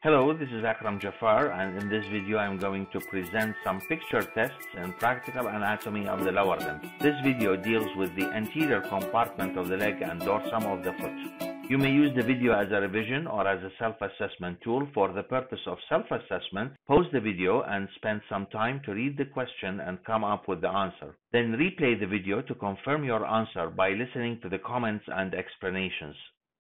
Hello, this is Akram Jafar, and in this video I'm going to present some picture tests and practical anatomy of the lower limb. This video deals with the anterior compartment of the leg and dorsum of the foot. You may use the video as a revision or as a self-assessment tool. For the purpose of self-assessment, pause the video and spend some time to read the question and come up with the answer. Then replay the video to confirm your answer by listening to the comments and explanations.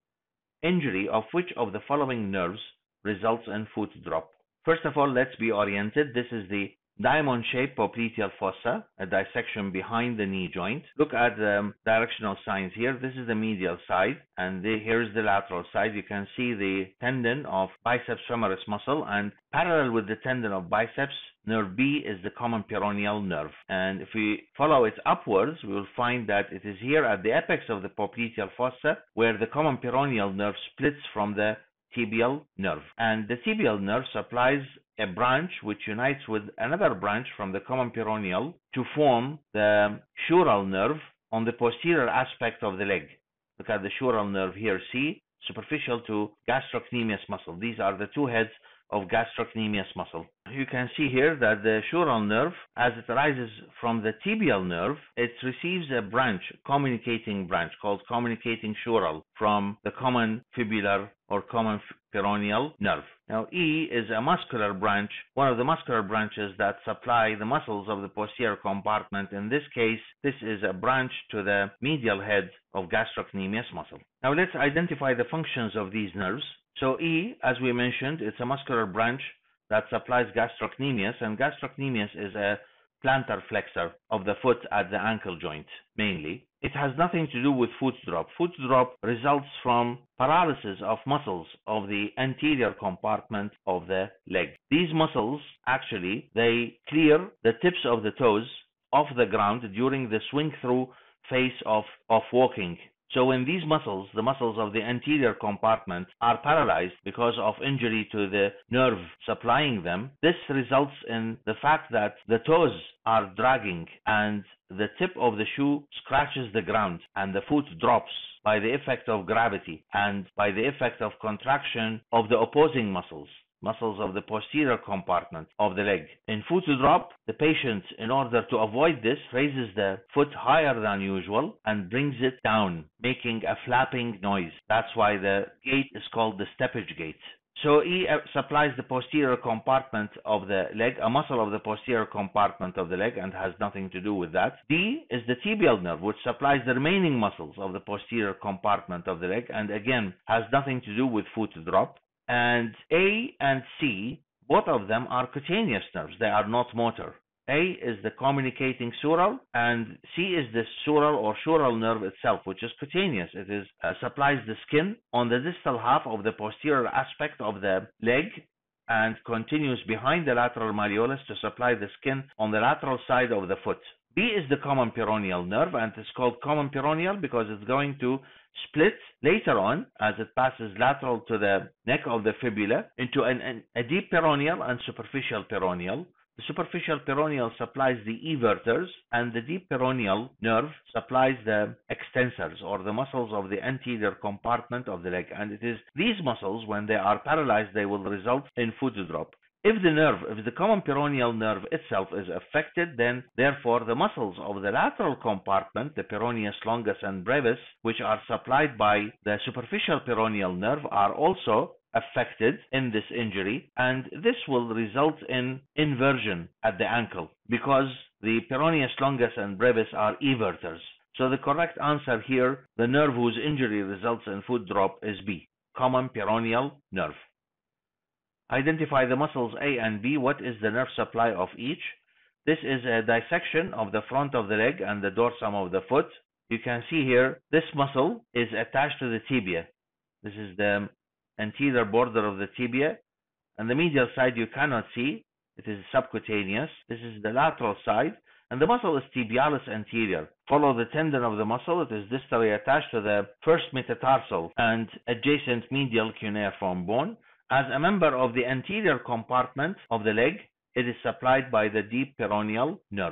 Injury of which of the following nerves results in foot drop? First of all, let's be oriented. This is the diamond-shaped popliteal fossa, a dissection behind the knee joint. Look at the directional signs here. This is the medial side, and here's the lateral side. You can see the tendon of biceps femoris muscle, and parallel with the tendon of biceps, nerve B is the common peroneal nerve. And if we follow it upwards, we will find that it is here at the apex of the popliteal fossa where the common peroneal nerve splits from the tibial nerve. And the tibial nerve supplies a branch which unites with another branch from the common peroneal to form the sural nerve on the posterior aspect of the leg. Look at the sural nerve here, see, superficial to gastrocnemius muscle. These are the two heads of gastrocnemius muscle. You can see here that the sural nerve, as it arises from the tibial nerve, it receives a branch, communicating branch, called communicating sural from the common fibular or common peroneal nerve. Now, E is a muscular branch, one of the muscular branches that supply the muscles of the posterior compartment. In this case, this is a branch to the medial head of gastrocnemius muscle. Now, let's identify the functions of these nerves. So E, as we mentioned, it's a muscular branch that supplies gastrocnemius, and gastrocnemius is a plantar flexor of the foot at the ankle joint, mainly. It has nothing to do with foot drop. Foot drop results from paralysis of muscles of the anterior compartment of the leg. These muscles, actually, they clear the tips of the toes off the ground during the swing-through phase of walking. So when these muscles, the muscles of the anterior compartment, are paralyzed because of injury to the nerve supplying them, this results in the fact that the toes are dragging and the tip of the shoe scratches the ground and the foot drops by the effect of gravity and by the effect of contraction of the opposing muscles of the posterior compartment of the leg. In foot drop, the patient, in order to avoid this, raises the foot higher than usual and brings it down, making a flapping noise. That's why the gait is called the steppage gait. So E supplies the posterior compartment of the leg, a muscle of the posterior compartment of the leg, and has nothing to do with that. D is the tibial nerve, which supplies the remaining muscles of the posterior compartment of the leg, and again has nothing to do with foot drop. And A and C, both of them are cutaneous nerves. They are not motor. A is the communicating sural, and C is the sural or sural nerve itself, which is cutaneous. It supplies the skin on the distal half of the posterior aspect of the leg and continues behind the lateral malleolus to supply the skin on the lateral side of the foot. B is the common peroneal nerve, and it's called common peroneal because it's going to split later on as it passes lateral to the neck of the fibula into a deep peroneal and superficial peroneal. The superficial peroneal supplies the everters, and the deep peroneal nerve supplies the extensors, or the muscles of the anterior compartment of the leg. And it is these muscles, when they are paralyzed, they will result in foot drop. If the common peroneal nerve itself is affected, then therefore the muscles of the lateral compartment, the Peroneus, longus, and brevis, which are supplied by the superficial peroneal nerve, are also affected in this injury, and this will result in inversion at the ankle because the Peroneus, longus, and brevis are everters. So the correct answer here, the nerve whose injury results in foot drop, is B, common peroneal nerve. Identify the muscles A and B. What is the nerve supply of each? This is a dissection of the front of the leg and the dorsum of the foot. You can see here, this muscle is attached to the tibia. This is the anterior border of the tibia, and the medial side you cannot see. It is subcutaneous. This is the lateral side, and the muscle is tibialis anterior. Follow the tendon of the muscle. It is distally attached to the first metatarsal and adjacent medial cuneiform bone. As a member of the anterior compartment of the leg, it is supplied by the deep peroneal nerve.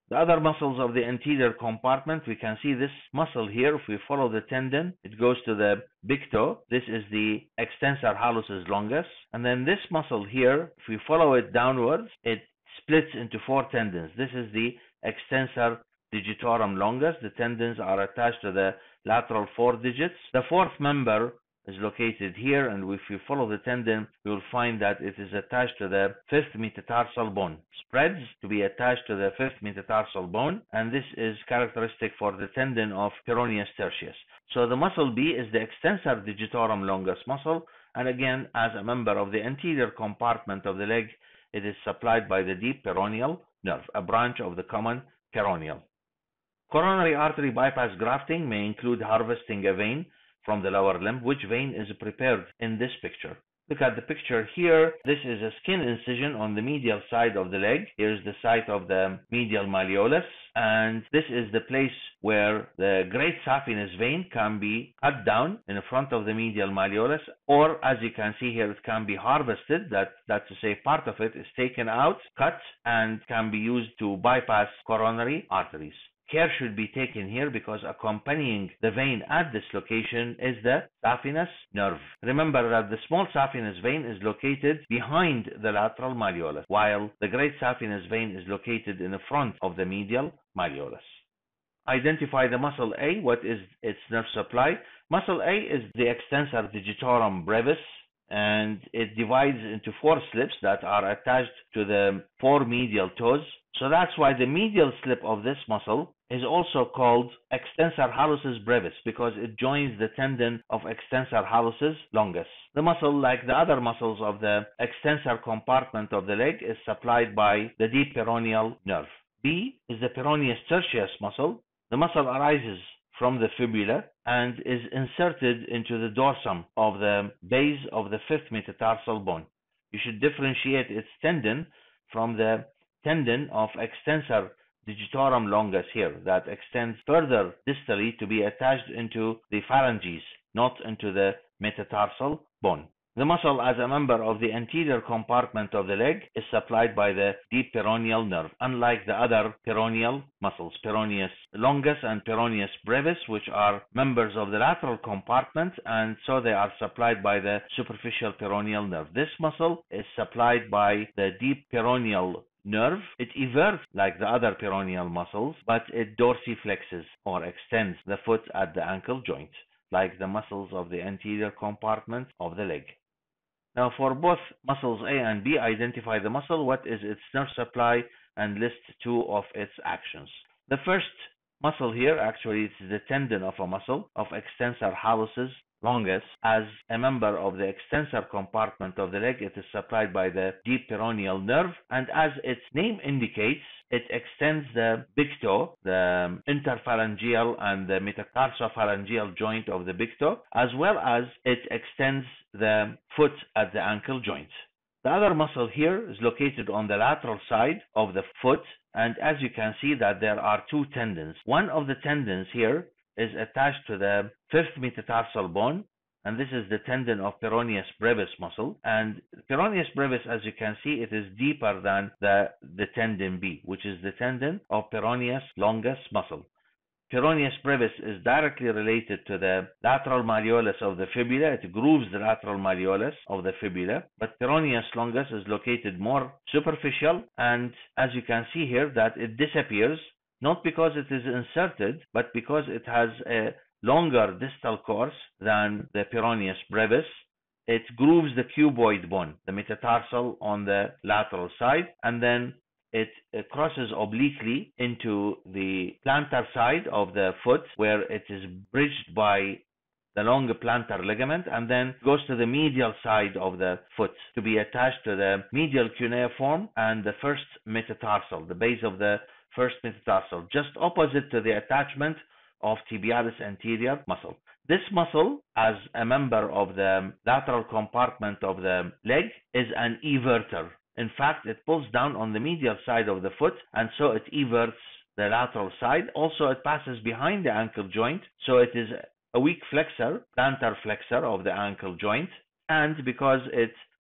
The other muscles of the anterior compartment, we can see this muscle here. If we follow the tendon, it goes to the big toe. This is the extensor hallucis longus. And then this muscle here, if we follow it downwards, it splits into 4 tendons. This is the extensor digitorum longus. The tendons are attached to the lateral 4 digits. The 4th member is located here, and if you follow the tendon, you will find that it is attached to the 5th metatarsal bone. Spreads to be attached to the 5th metatarsal bone, and this is characteristic for the tendon of Peroneus tertius. So the muscle B is the extensor digitorum longus muscle, and again, as a member of the anterior compartment of the leg, it is supplied by the deep peroneal nerve, a branch of the common peroneal. Coronary artery bypass grafting may include harvesting a vein from the lower limb. Which vein is prepared in this picture? Look at the picture here. This is a skin incision on the medial side of the leg. Here's the site of the medial malleolus, and this is the place where the great saphenous vein can be cut down in front of the medial malleolus, or as you can see here, it can be harvested. That's to say, part of it is taken out, cut, and can be used to bypass coronary arteries. Care should be taken here because accompanying the vein at this location is the saphenous nerve. Remember that the small saphenous vein is located behind the lateral malleolus, while the great saphenous vein is located in the front of the medial malleolus. Identify the muscle A. What is its nerve supply? Muscle A is the extensor digitorum brevis, and it divides into 4 slips that are attached to the 4 medial toes. So that's why the medial slip of this muscle is also called extensor hallucis brevis, because it joins the tendon of extensor hallucis longus. The muscle, like the other muscles of the extensor compartment of the leg, is supplied by the deep peroneal nerve. B is the Peroneus tertius muscle. The muscle arises from the fibula and is inserted into the dorsum of the base of the 5th metatarsal bone. You should differentiate its tendon from the tendon of extensor digitorum longus here, that extends further distally to be attached into the phalanges, not into the metatarsal bone. The muscle, as a member of the anterior compartment of the leg, is supplied by the deep peroneal nerve, unlike the other peroneal muscles, Peroneus longus and Peroneus brevis, which are members of the lateral compartment, and so they are supplied by the superficial peroneal nerve. This muscle is supplied by the deep peroneal nerve. It everts like the other peroneal muscles, but it dorsiflexes or extends the foot at the ankle joint, like the muscles of the anterior compartment of the leg. Now, for both muscles A and B, identify the muscle, what is its nerve supply, and list 2 of its actions. The first muscle here, actually, it's the tendon of a muscle of extensor hallucis longus. As a member of the extensor compartment of the leg, it is supplied by the deep peroneal nerve, and as its name indicates, it extends the big toe, the interphalangeal and the metatarsophalangeal joint of the big toe, as well as it extends the foot at the ankle joint. The other muscle here is located on the lateral side of the foot, and as you can see that there are 2 tendons. One of the tendons here is attached to the 5th metatarsal bone, and this is the tendon of Peroneus brevis muscle. And Peroneus brevis, as you can see, it is deeper than the tendon B, which is the tendon of Peroneus longus muscle. Peroneus brevis is directly related to the lateral malleolus of the fibula. It grooves the lateral malleolus of the fibula, but Peroneus longus is located more superficial, and as you can see here that it disappears, not because it is inserted, but because it has a longer distal course than the Peroneus brevis. It grooves the cuboid bone, the metatarsal on the lateral side, and then it crosses obliquely into the plantar side of the foot, where it is bridged by the long plantar ligament, and then goes to the medial side of the foot to be attached to the medial cuneiform and the first metatarsal, the base of the first metatarsal, just opposite to the attachment of tibialis anterior muscle. This muscle, as a member of the lateral compartment of the leg, is an everter. In fact, it pulls down on the medial side of the foot, and so it everts the lateral side. Also, it passes behind the ankle joint, so it is a weak flexor, plantar flexor of the ankle joint. And because it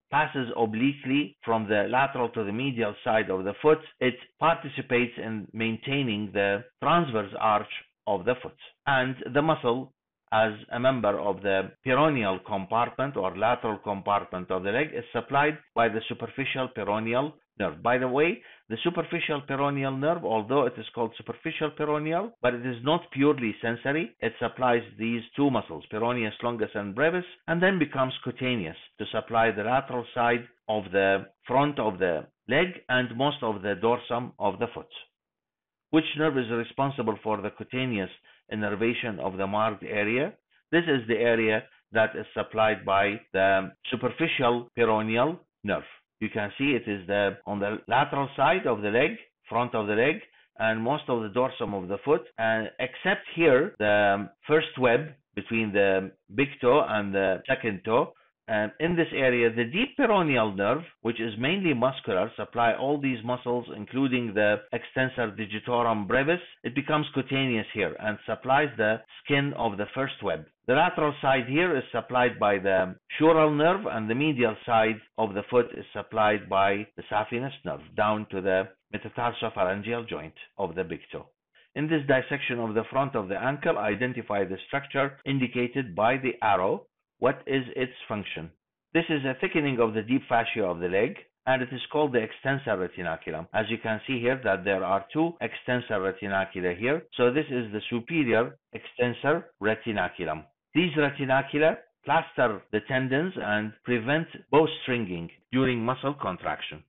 passes obliquely from the lateral to the medial side of the foot. It participates in maintaining the transverse arch of the foot. And the muscle, as a member of the peroneal compartment or lateral compartment of the leg, is supplied by the superficial peroneal nerve. By the way, the superficial peroneal nerve, although it is called superficial peroneal, but it is not purely sensory. It supplies these two muscles, peroneus longus and brevis, and then becomes cutaneous to supply the lateral side of the front of the leg and most of the dorsum of the foot. Which nerve is responsible for the cutaneous innervation of the marked area? This is the area that is supplied by the superficial peroneal nerve. You can see it is on the lateral side of the leg, front of the leg, and most of the dorsum of the foot, and except here, the first web between the big toe and the second toe. And in this area, the deep peroneal nerve, which is mainly muscular, supply all these muscles, including the extensor digitorum brevis. It becomes cutaneous here and supplies the skin of the first web. The lateral side here is supplied by the sural nerve, and the medial side of the foot is supplied by the saphenous nerve down to the metatarsophalangeal joint of the big toe. In this dissection of the front of the ankle, identify the structure indicated by the arrow. What is its function? This is a thickening of the deep fascia of the leg, and it is called the extensor retinaculum. As you can see here that there are two extensor retinacula here. So this is the superior extensor retinaculum. These retinacula plaster the tendons and prevent bowstringing during muscle contraction.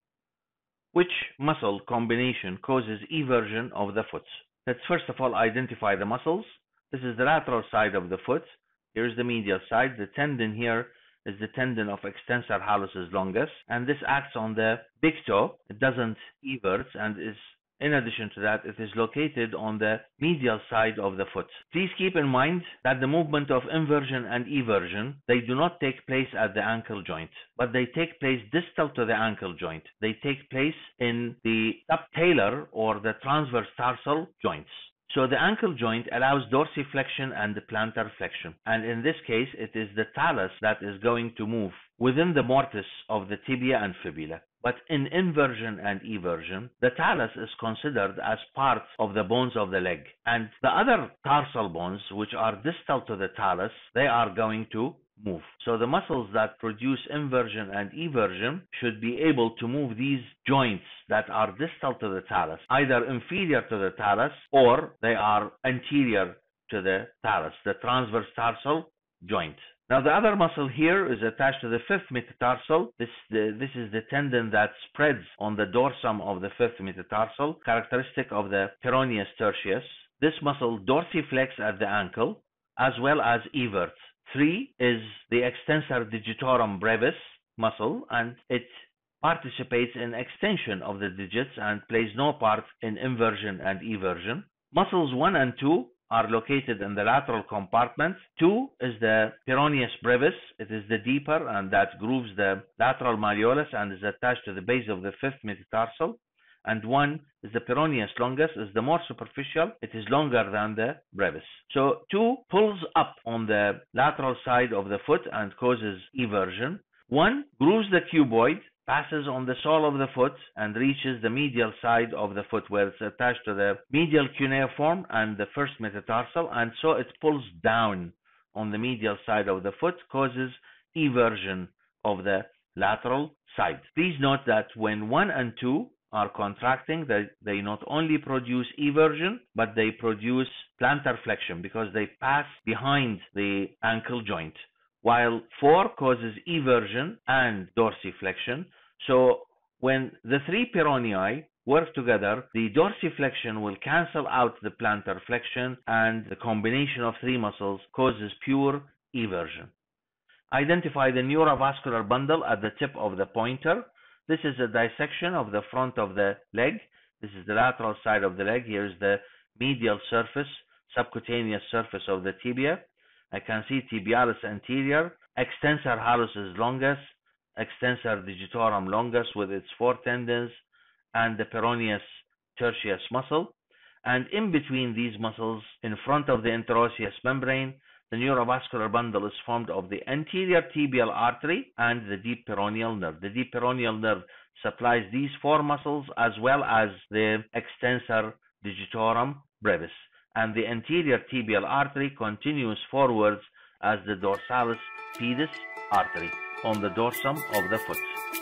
Which muscle combination causes eversion of the foot? Let's first of all identify the muscles. This is the lateral side of the foot. Here's the medial side. The tendon here is the tendon of extensor hallucis longus, and this acts on the big toe. It doesn't evert, and is, in addition to that, it is located on the medial side of the foot. Please keep in mind that the movement of inversion and eversion, they do not take place at the ankle joint, but they take place distal to the ankle joint. They take place in the subtalar or the transverse tarsal joints. So the ankle joint allows dorsiflexion and the plantar flexion, and in this case it is the talus that is going to move within the mortise of the tibia and fibula. But in inversion and eversion, the talus is considered as part of the bones of the leg, and the other tarsal bones, which are distal to the talus, they are going to move. So the muscles that produce inversion and eversion should be able to move these joints that are distal to the talus, either inferior to the talus or they are anterior to the talus, the transverse tarsal joint. Now the other muscle here is attached to the fifth metatarsal. This is the tendon that spreads on the dorsum of the fifth metatarsal, characteristic of the Peroneus tertius. This muscle dorsiflex at the ankle as well as everts. 3 is the extensor digitorum brevis muscle, and it participates in extension of the digits and plays no part in inversion and eversion. Muscles 1 and 2 are located in the lateral compartment. 2 is the Peroneus brevis. It is the deeper, and that grooves the lateral malleolus and is attached to the base of the fifth metatarsal. And 1 is the Peroneus longus, is the more superficial. It is longer than the brevis. So 2 pulls up on the lateral side of the foot and causes eversion. 1 grooves the cuboid, passes on the sole of the foot and reaches the medial side of the foot where it's attached to the medial cuneiform and the first metatarsal, and so it pulls down on the medial side of the foot, causes eversion of the lateral side. Please note that when 1 and 2 are contracting, they not only produce eversion, but they produce plantar flexion because they pass behind the ankle joint, while 4 causes eversion and dorsiflexion. So when the 3 peronei work together, the dorsiflexion will cancel out the plantar flexion, and the combination of 3 muscles causes pure eversion. Identify the neurovascular bundle at the tip of the pointer. This is a dissection of the front of the leg. This is the lateral side of the leg. Here is the medial surface, subcutaneous surface of the tibia. I can see tibialis anterior, extensor hallucis longus, extensor digitorum longus with its 4 tendons, and the Peroneus tertius muscle. And in between these muscles, in front of the interosseous membrane, The neurovascular bundle is formed of the anterior tibial artery and the deep peroneal nerve. The deep peroneal nerve supplies these four muscles as well as the extensor, digitorum, brevis. And the anterior tibial artery continues forwards as the dorsalis pedis artery on the dorsum of the foot.